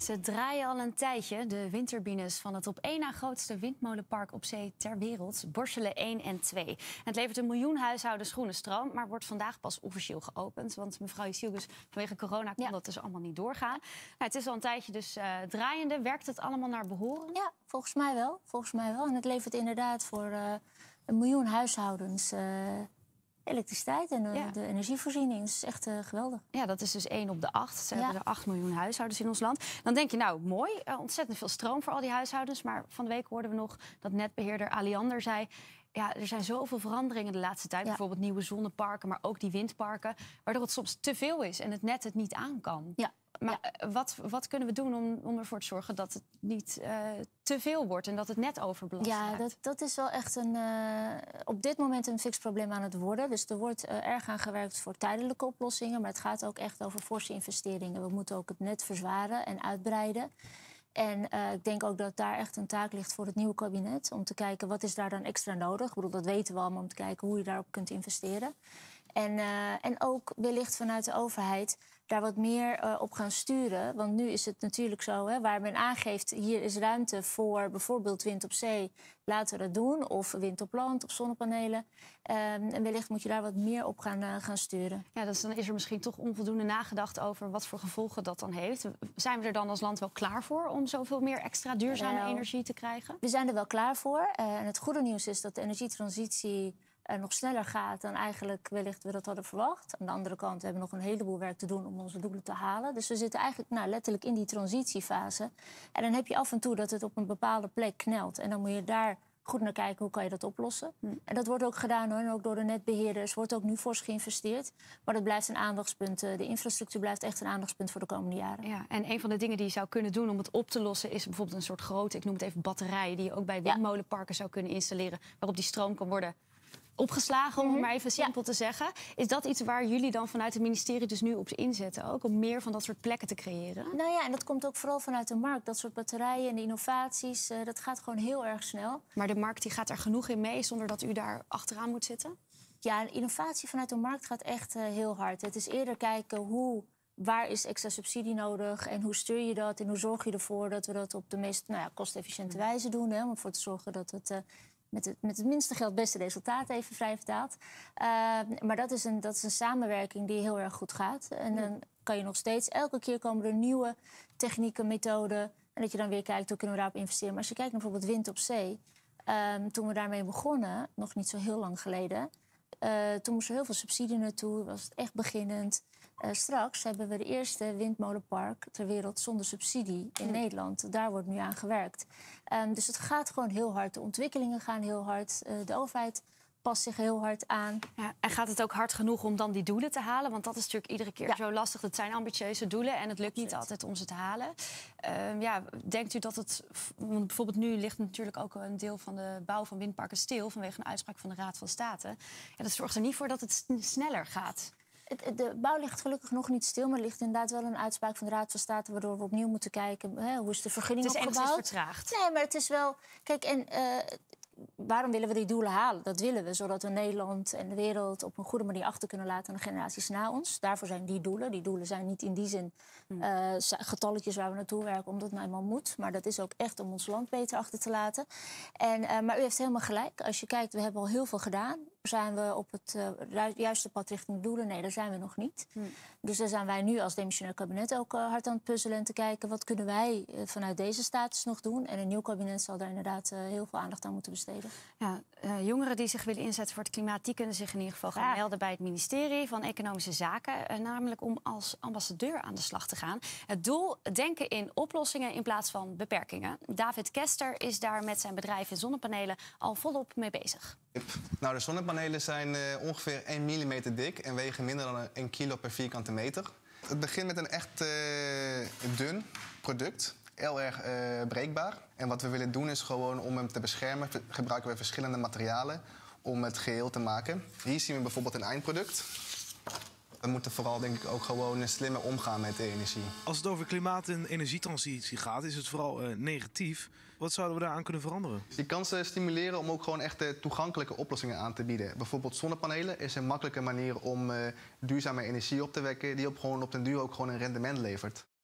Ze draaien al een tijdje. De windturbines van het op één na grootste windmolenpark op zee ter wereld, Borssele 1 en 2. En het levert 1 miljoen huishoudens groene stroom, maar wordt vandaag pas officieel geopend. Want mevrouw Jessielgus, vanwege corona kon dat dus allemaal niet doorgaan. Nou, het is al een tijdje dus draaiende. Werkt het allemaal naar behoren? Ja, volgens mij wel. En het levert inderdaad voor 1 miljoen huishoudens elektriciteit en de energievoorziening. Dat is echt geweldig. Ja, dat is dus 1 op de 8. Ze hebben er 8 miljoen huishoudens in ons land. Dan denk je, nou, mooi, ontzettend veel stroom voor al die huishoudens. Maar van de week hoorden we nog dat netbeheerder Aliander zei, ja, er zijn zoveel veranderingen de laatste tijd. Bijvoorbeeld nieuwe zonneparken, maar ook die windparken, waardoor het soms te veel is en het net het niet aan kan. Ja. Maar wat kunnen we doen om ervoor te zorgen dat het niet te veel wordt en dat het net overbelast raakt? Ja, dat is wel echt op dit moment een fix probleem aan het worden. Dus er wordt erg aan gewerkt voor tijdelijke oplossingen. Maar het gaat ook echt over forse investeringen. We moeten ook het net verzwaren en uitbreiden. En ik denk ook dat daar echt een taak ligt voor het nieuwe kabinet. Om te kijken, wat is daar dan extra nodig? Ik bedoel, dat weten we allemaal, om te kijken hoe je daarop kunt investeren. En ook wellicht vanuit de overheid daar wat meer op gaan sturen. Want nu is het natuurlijk zo, hè, waar men aangeeft, hier is ruimte voor bijvoorbeeld wind op zee, laten we dat doen. Of wind op land, of zonnepanelen. En wellicht moet je daar wat meer op gaan sturen. Ja, dus dan is er misschien toch onvoldoende nagedacht over wat voor gevolgen dat dan heeft. Zijn we er dan als land wel klaar voor om zoveel meer extra duurzame energie te krijgen? We zijn er wel klaar voor. En het goede nieuws is dat de energietransitie nog sneller gaat dan eigenlijk wellicht we dat hadden verwacht. Aan de andere kant hebben we nog een heleboel werk te doen om onze doelen te halen. Dus we zitten eigenlijk letterlijk in die transitiefase. En dan heb je af en toe dat het op een bepaalde plek knelt. En dan moet je daar goed naar kijken, hoe kan je dat oplossen. En dat wordt ook gedaan, hoor. En ook door de netbeheerders wordt ook nu fors geïnvesteerd. Maar dat blijft een aandachtspunt. De infrastructuur blijft echt een aandachtspunt voor de komende jaren. Ja, en een van de dingen die je zou kunnen doen om het op te lossen is bijvoorbeeld een soort grote, ik noem het even batterijen, die je ook bij windmolenparken zou kunnen installeren, waarop die stroom kan worden opgeslagen, om het maar even simpel te zeggen. Is dat iets waar jullie dan vanuit het ministerie dus nu op inzetten ook? Om meer van dat soort plekken te creëren? Nou ja, en dat komt ook vooral vanuit de markt. Dat soort batterijen en de innovaties, dat gaat gewoon heel erg snel. Maar de markt die gaat er genoeg in mee zonder dat u daar achteraan moet zitten? Ja, een innovatie vanuit de markt gaat echt heel hard. Het is eerder kijken waar is extra subsidie nodig en hoe stuur je dat en hoe zorg je ervoor dat we dat op de meest kostefficiënte wijze doen. Hè, om ervoor te zorgen dat het met het minste geld het beste resultaat even vrij vertaald. Maar dat is een samenwerking die heel erg goed gaat. En dan kan je nog steeds, elke keer komen er nieuwe technieken, methoden. En dat je dan weer kijkt, hoe kunnen we daarop investeren. Maar als je kijkt naar bijvoorbeeld wind op zee. Toen we daarmee begonnen, nog niet zo heel lang geleden, toen moest er heel veel subsidie naartoe, was het echt beginnend. Straks hebben we de eerste windmolenpark ter wereld zonder subsidie in Nederland. Daar wordt nu aan gewerkt. Dus het gaat gewoon heel hard. De ontwikkelingen gaan heel hard. De overheid past zich heel hard aan. Ja, en gaat het ook hard genoeg om dan die doelen te halen? Want dat is natuurlijk iedere keer zo lastig. Het zijn ambitieuze doelen en het lukt niet altijd om ze te halen. Denkt u dat het... Want bijvoorbeeld nu ligt natuurlijk ook een deel van de bouw van windparken stil vanwege een uitspraak van de Raad van State. Ja, dat zorgt er niet voor dat het sneller gaat. De bouw ligt gelukkig nog niet stil, maar er ligt inderdaad wel een uitspraak van de Raad van State, waardoor we opnieuw moeten kijken, hoe is de vergunning opgebouwd. Het is enigszins vertraagd. Nee, maar het is wel... Kijk, waarom willen we die doelen halen? Dat willen we, zodat we Nederland en de wereld op een goede manier achter kunnen laten aan de generaties na ons. Daarvoor zijn die doelen. Die doelen zijn niet in die zin getalletjes waar we naartoe werken, omdat het nou eenmaal moet. Maar dat is ook echt om ons land beter achter te laten. Maar u heeft helemaal gelijk. Als je kijkt, we hebben al heel veel gedaan. Zijn we op het juiste pad richting doelen? Nee, daar zijn we nog niet. Dus daar zijn wij nu als demissionair kabinet ook hard aan het puzzelen en te kijken, wat kunnen wij vanuit deze status nog doen? En een nieuw kabinet zal daar inderdaad heel veel aandacht aan moeten besteden. Ja, jongeren die zich willen inzetten voor het klimaat, die kunnen zich in ieder geval gaan melden bij het ministerie van Economische Zaken. Namelijk om als ambassadeur aan de slag te gaan. Het doel, denken in oplossingen in plaats van beperkingen. David Kester is daar met zijn bedrijf in zonnepanelen al volop mee bezig. Nou, de zonnepanelen zijn ongeveer 1 millimeter dik en wegen minder dan 1 kilo per vierkante meter. Het begint met een echt dun product, heel erg breekbaar. En wat we willen doen is gewoon om hem te beschermen, gebruiken we verschillende materialen om het geheel te maken. Hier zien we bijvoorbeeld een eindproduct. We moeten vooral denk ik ook gewoon slimmer omgaan met de energie. Als het over klimaat- en energietransitie gaat, is het vooral negatief. Wat zouden we daaraan kunnen veranderen? Je kan ze stimuleren om ook gewoon echt toegankelijke oplossingen aan te bieden. Bijvoorbeeld zonnepanelen is een makkelijke manier om duurzame energie op te wekken die gewoon op den duur ook gewoon een rendement levert.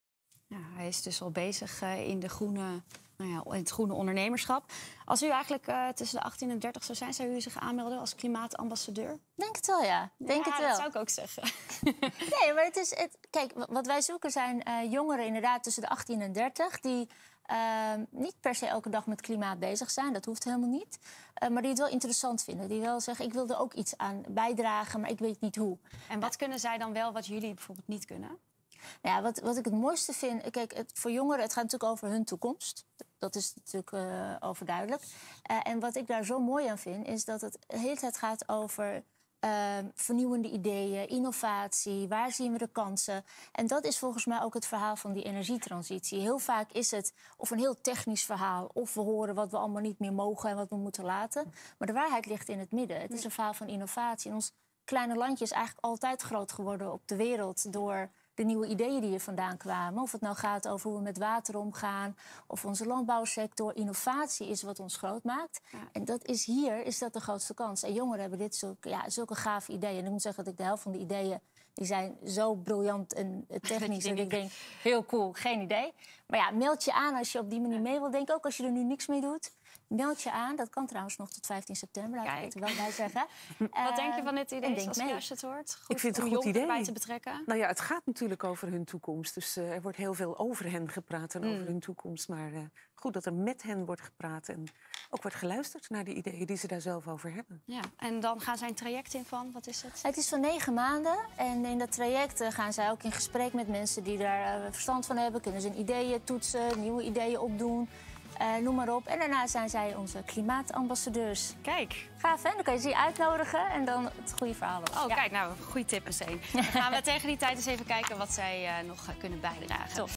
Ja, hij is dus al bezig in het groene ondernemerschap. Als u eigenlijk tussen de 18 en 30 zou u zich aanmelden als klimaatambassadeur? Denk het wel, ja. Denk het wel. Dat zou ik ook zeggen. Nee, maar kijk, wat wij zoeken zijn jongeren inderdaad tussen de 18 en 30... die niet per se elke dag met klimaat bezig zijn. Dat hoeft helemaal niet. Maar die het wel interessant vinden. Die wel zeggen, ik wil er ook iets aan bijdragen, maar ik weet niet hoe. En wat kunnen zij dan wel wat jullie bijvoorbeeld niet kunnen? Ja, wat ik het mooiste vind... Kijk, voor jongeren, het gaat natuurlijk over hun toekomst. Dat is natuurlijk overduidelijk. En wat ik daar zo mooi aan vind, is dat het de hele tijd gaat over... vernieuwende ideeën, innovatie, waar zien we de kansen? En dat is volgens mij ook het verhaal van die energietransitie. Heel vaak is het of een heel technisch verhaal... of we horen wat we allemaal niet meer mogen en wat we moeten laten. Maar de waarheid ligt in het midden. Het is een verhaal van innovatie. En ons kleine landje is eigenlijk altijd groot geworden op de wereld... door de nieuwe ideeën die er vandaan kwamen. Of het nou gaat over hoe we met water omgaan... of onze landbouwsector. Innovatie is wat ons groot maakt. Ja. En dat is de grootste kans. En jongeren hebben zulke gave ideeën. En ik moet zeggen dat ik de helft van de ideeën... die zijn zo briljant en technisch. En ik denk, heel cool, geen idee. Maar ja, meld je aan als je op die manier mee wilt denken. Ook als je er nu niks mee doet. Meld je aan. Dat kan trouwens nog tot 15 september. Laat ik het er wel bij zeggen. Wat denk je van dit idee als je het hoort? Goed, ik vind het een goed idee. Bij te betrekken? Nou ja, het gaat natuurlijk over hun toekomst. Dus er wordt heel veel over hen gepraat en over hun toekomst. Maar goed dat er met hen wordt gepraat en ook wordt geluisterd naar de ideeën die ze daar zelf over hebben. Ja, en dan gaan zij een traject in van, wat is het? Het is van 9 maanden. En in dat traject gaan zij ook in gesprek met mensen die daar verstand van hebben. Kunnen ze hun ideeën toetsen, nieuwe ideeën opdoen. Noem maar op. En daarna zijn zij onze klimaatambassadeurs. Kijk. Gaaf, hè? Dan kan je ze uitnodigen en dan het goede verhaal. Kijk, nou, goede tip meteen. Dan gaan we tegen die tijd eens even kijken wat zij nog kunnen bijdragen. Top.